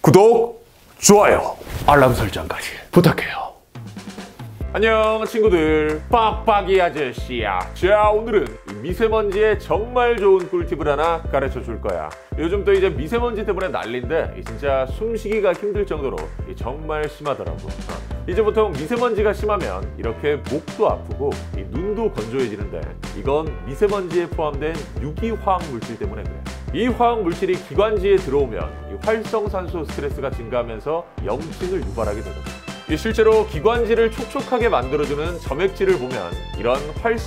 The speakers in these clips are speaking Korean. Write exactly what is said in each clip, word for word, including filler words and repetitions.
구독, 좋아요, 알람 설정까지 부탁해요. 안녕 친구들, 빡빡이 아저씨야. 자, 오늘은 미세먼지에 정말 좋은 꿀팁을 하나 가르쳐 줄 거야. 요즘 또 이제 미세먼지 때문에 난리인데 진짜 숨쉬기가 힘들 정도로 정말 심하더라고. 이제 보통 미세먼지가 심하면 이렇게 목도 아프고 눈도 건조해지는데 이건 미세먼지에 포함된 유기화학 물질 때문에 그래. 이 화학 물질이 기관지에 들어오면 이 활성산소 스트레스가 증가하면서 염증을 유발하게 되거든. 실제로 기관지를 촉촉하게 만들어주는 점액질을 보면 이런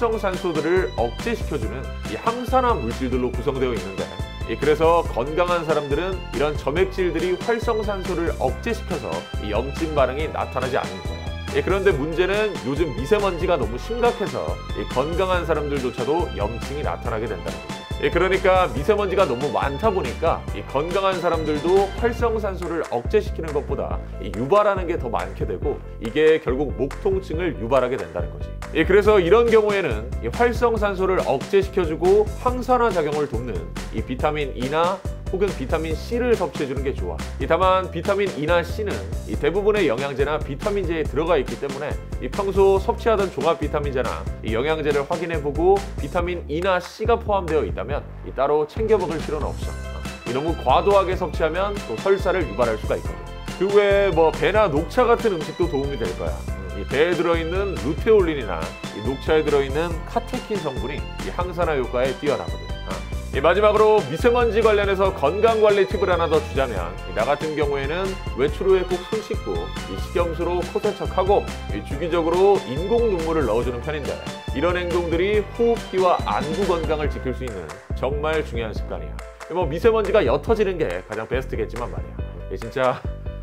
활성산소들을 억제시켜주는 이 항산화 물질들로 구성되어 있는데, 그래서 건강한 사람들은 이런 점액질들이 활성산소를 억제시켜서 이 염증 반응이 나타나지 않는 거야. 그런데 문제는 요즘 미세먼지가 너무 심각해서 건강한 사람들조차도 염증이 나타나게 된다는 거지. 그러니까 미세먼지가 너무 많다 보니까 이 건강한 사람들도 활성산소를 억제시키는 것보다 유발하는 게 더 많게 되고, 이게 결국 목 통증을 유발하게 된다는 거지. 그래서 이런 경우에는 이 활성산소를 억제시켜주고 항산화 작용을 돕는 이 비타민 E나 혹은 비타민 C를 섭취해주는 게 좋아. 다만 비타민 E나 C는 이 대부분의 영양제나 비타민제에 들어가 있기 때문에 이 평소 섭취하던 종합 비타민제나 이 영양제를 확인해보고 비타민 E나 C가 포함되어 있다면 이 따로 챙겨 먹을 필요는 없어. 이 너무 과도하게 섭취하면 또 설사를 유발할 수가 있거든. 그 외에 뭐 배나 녹차 같은 음식도 도움이 될 거야. 이 배에 들어있는 루테올린이나 이 녹차에 들어있는 카테킨 성분이 이 항산화 효과에 뛰어나거든. 이 마지막으로 미세먼지 관련해서 건강관리 팁을 하나 더 주자면, 나 같은 경우에는 외출 후에 꼭 손 씻고 이 식염수로 코 세척하고 주기적으로 인공 눈물을 넣어주는 편인데, 이런 행동들이 호흡기와 안구 건강을 지킬 수 있는 정말 중요한 습관이야. 뭐 미세먼지가 옅어지는 게 가장 베스트겠지만 말이야. 진짜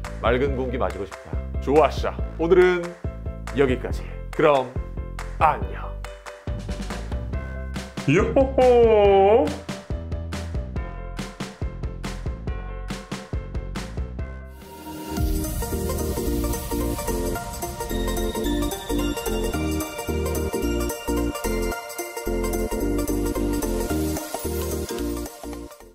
맑은 공기 마시고 싶다. 좋았어. 오늘은 여기까지. 그럼 안녕. 요호호!